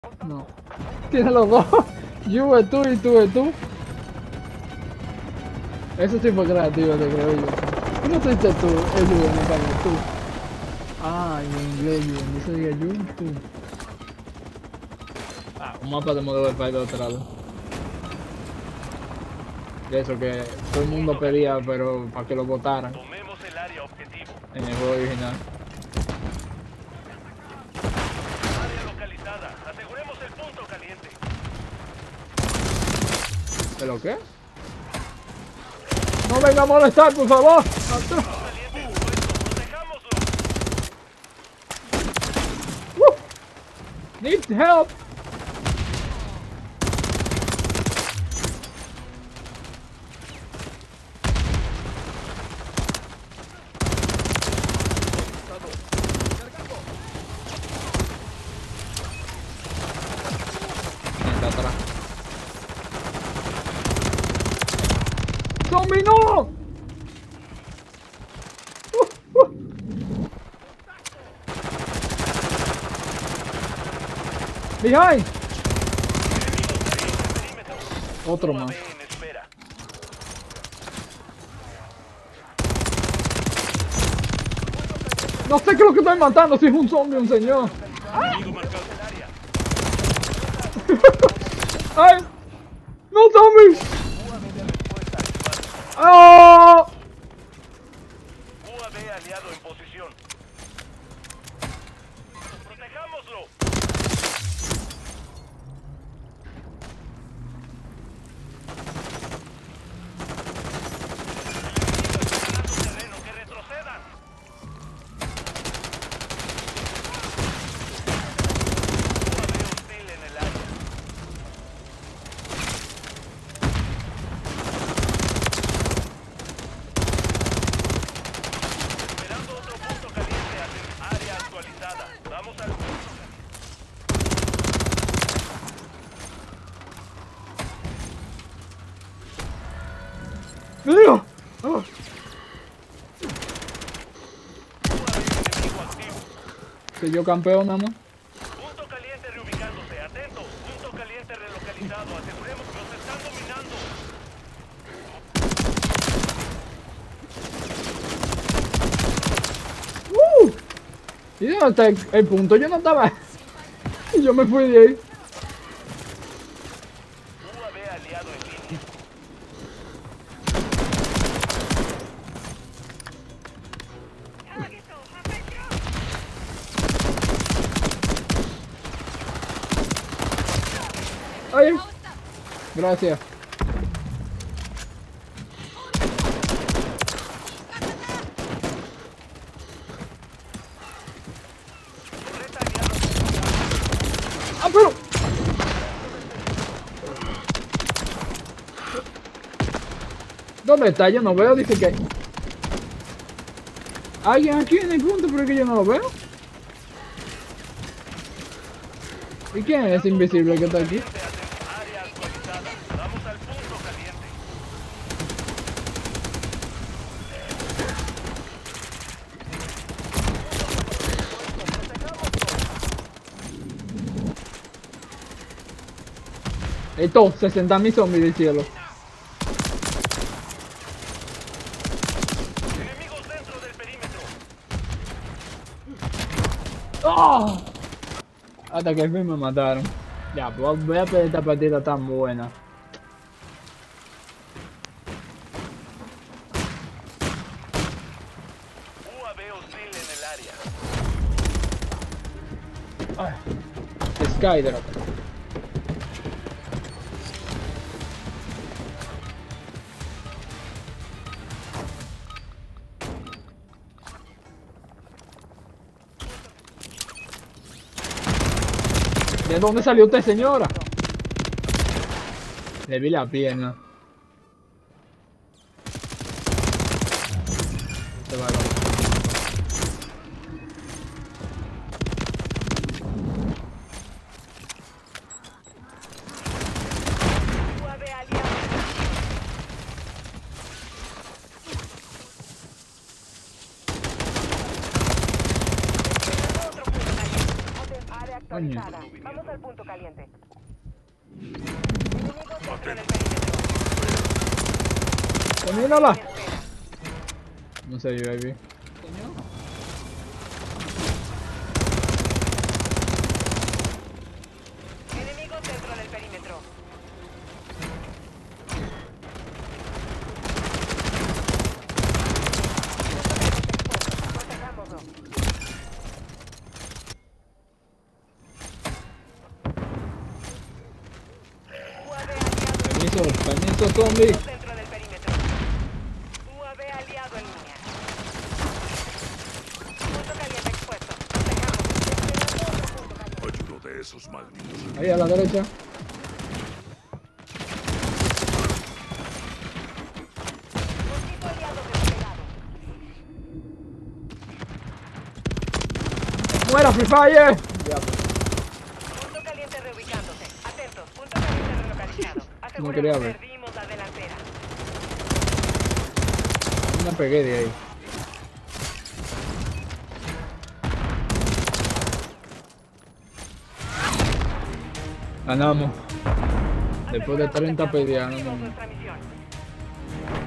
No. Tiene los dos. Yo y tú. Eso sí fue creativo, te creo yo. ¿Qué no te dices tú? Es you en español, tú. Ah, en inglés you. En eso diga you, tú. Ah, un mapa de Modern Warfare de otro lado. De eso que todo el mundo pedía, pero para que lo votaran. Tomemos el área objetivo. En el juego original. Área localizada. Aseguremos el punto caliente. ¿Pero qué? No venga a molestar, por favor. Punto caliente expuesto. Protejámoslo. Need help. Está atrás. ¡Zombie, no! Behind. Perímetro. Otro más. UAV en espera. No sé qué es lo que estoy matando, si es un zombie o un señor. Enemigo marcado. El área. ¡Ay! ¡No, zombie! UAV de respuesta activada. ¡Oh! UAV aliado en posición. Protejámoslo. Terreno, que retrocedan. UAV hostil en el área. Esperando otro punto caliente. Área actualizada. Vamos al punto. ¡Mío! Oh. UAV enemigo activo. Que yo campeón nada más. Punto caliente reubicándose. Atento. Punto caliente relocalizado. Aseguremos que nos están dominando. ¿Y dónde está el punto? Yo no estaba. Y yo me fui de ahí. UAV aliado en línea. ¡Ay! Gracias. Torreta aliado. ¡Ah, pero! ¿Dónde está? Yo no veo, dice que hay. Alguien aquí en el punto, pero es que yo no lo veo. ¿Y quién es ese invisible que está aquí? Área actualizada. Vamos al punto caliente. Esto, 60.000 zombies del cielo. Enemigos dentro del perímetro. ¡Ah! Hasta que al fin me mataron. Ya, pues voy a perder esta partida tan buena. UAV hostil en el área. Ay. Skydrop. ¿De dónde salió usted, señora? Le vi la pierna. Se va a... UAV aliado. Coño. Vamos al punto caliente. Enemigos dentro del perímetro. ¡Termínala! No sé, yo baby. Enemigos dentro del perímetro. Protejámoslo. UAV aliado Permiso, zombie. dentro del perímetro. UAV aliado en línea. Punto caliente expuesto. Protejámoslo. Ayuno de esos malditos. Ahí a la derecha. Mosquito aliado desplegado. ¡Muera, Free Fire! Ya, Punto caliente reubicándose. Atentos. Punto caliente relocalizado. No quería ver. Perdimos la delantera. me pegué de ahí. Ganamos. Después de 30 peleas, no, Nuestra misión.